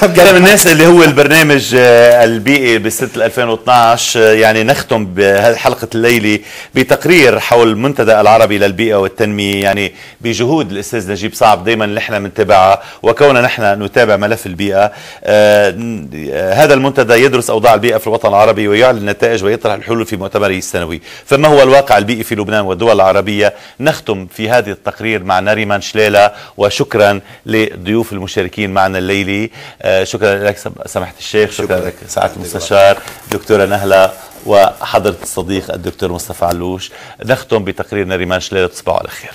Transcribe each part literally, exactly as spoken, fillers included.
كلام الناس اللي هو البرنامج البيئي بسنة ألفين واثنعش. يعني نختم بحلقة الليلة بتقرير حول المنتدى العربي للبيئة والتنمية، يعني بجهود الأستاذ نجيب صعب دائما نحن بنتابعها، وكوننا نحن نتابع ملف البيئة. آه هذا المنتدى يدرس أوضاع البيئة في الوطن العربي ويعلن النتائج ويطرح الحلول في مؤتمره السنوي. فما هو الواقع البيئي في لبنان والدول العربية؟ نختم في هذه التقرير مع نريمان شليلة، وشكرا لضيوف المشاركين معنا الليلة. آه شكرا لك سماحة الشيخ، شكرا, شكرا لك سعادة المستشار دكتورة نهلة وحضرة الصديق الدكتور مصطفى علوش. نختم بتقرير نريمان شليلة، تصبحوا على خير.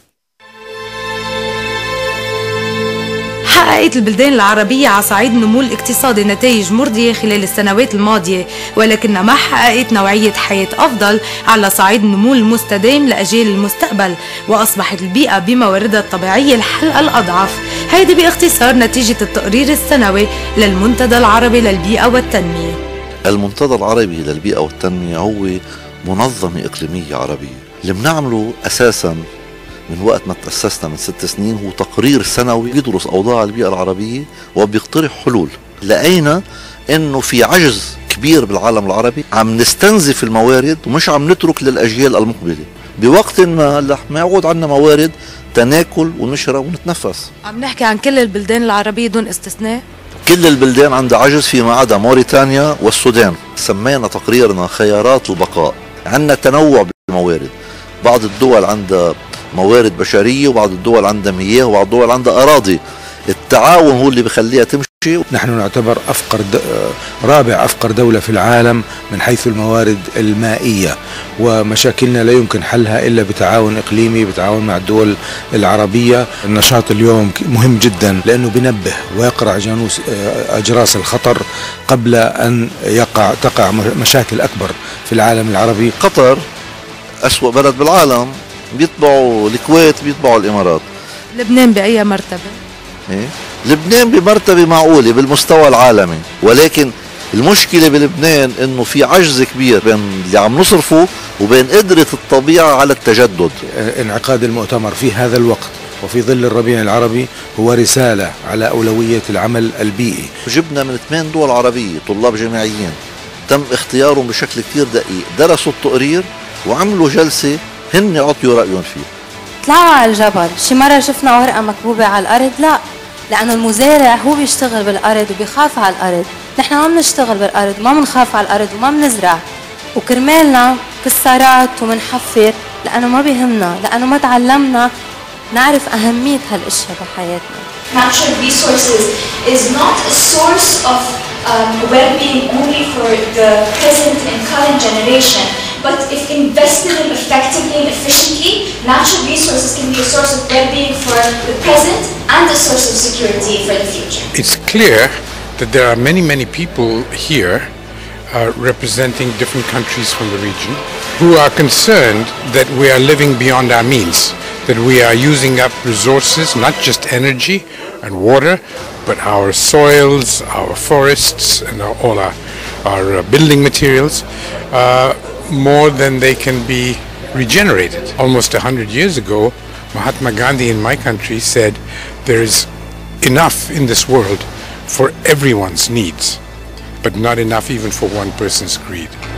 حققت البلدان العربية على صعيد النمو الاقتصادي نتائج مرضية خلال السنوات الماضية، ولكنها ما حققت نوعية حياة أفضل على صعيد النمو المستدام لأجيال المستقبل، وأصبحت البيئة بمواردها الطبيعية الحل الأضعف. هيدي باختصار نتيجة التقرير السنوي للمنتدى العربي للبيئة والتنمية. المنتدى العربي للبيئة والتنمية هو منظمة إقليمية عربية. اللي بنعمله أساساً من وقت ما تأسسنا من ست سنين هو تقرير سنوي يدرس أوضاع البيئة العربية وبيقترح حلول. لقينا إنه في عجز كبير بالعالم العربي، عم نستنزف الموارد ومش عم نترك للأجيال المقبلة، بوقت ما رح ما يعود عنا موارد تناكل ونشرب ونتنفس. عم نحكي عن كل البلدان العربية دون استثناء؟ كل البلدان عندها عجز فيما عدا موريتانيا والسودان. سمينا تقريرنا خيارات البقاء. عندنا تنوع بالموارد، بعض الدول عندها موارد بشرية وبعض الدول عندها مياه وبعض الدول عندها أراضي. التعاون هو اللي بيخليها تمشي. نحن نعتبر أفقر د... رابع أفقر دولة في العالم من حيث الموارد المائية، ومشاكلنا لا يمكن حلها إلا بتعاون إقليمي، بتعاون مع الدول العربية. النشاط اليوم مهم جدا لأنه بنبه ويقرع جانوس أجراس الخطر قبل أن يقع تقع مشاكل أكبر في العالم العربي. قطر أسوأ بلد بالعالم، بيطبعوا الكويت بيطبعوا الإمارات. لبنان بأي مرتبة؟ إيه؟ لبنان بمرتبة معقولة بالمستوى العالمي، ولكن المشكلة بلبنان انه في عجز كبير بين اللي عم نصرفه وبين قدرة الطبيعة على التجدد. انعقاد المؤتمر في هذا الوقت وفي ظل الربيع العربي هو رسالة على أولوية العمل البيئي. جبنا من ثمان دول عربية طلاب جامعيين تم اختيارهم بشكل كثير دقيق، درسوا التقرير وعملوا جلسة هن عطيوا رأيهم فيه. طلعوا على الجبل، شي مرة شفنا ورقة مكبوبة على الأرض؟ لا، لأنه المزارع هو بيشتغل بالأرض وبيخاف على الأرض. نحن ما بنشتغل بالأرض وما بنخاف على الأرض وما بنزرع، وكرمالنا كسارات ومنحفر لأنه ما بيهمنا، لأنه ما تعلمنا نعرف أهمية هالأشياء بحياتنا. Natural resources is not a source of um, well-being only for the present and current generation. But if invested in effectively and efficiently, natural resources can be a source of well-being for the present and a source of security for the future. It's clear that there are many, many people here uh, representing different countries from the region who are concerned that we are living beyond our means, that we are using up resources, not just energy and water, but our soils, our forests, and our, all our, our uh, building materials. Uh, more than they can be regenerated. Almost a hundred years ago, Mahatma Gandhi in my country said there is enough in this world for everyone's needs, but not enough even for one person's greed.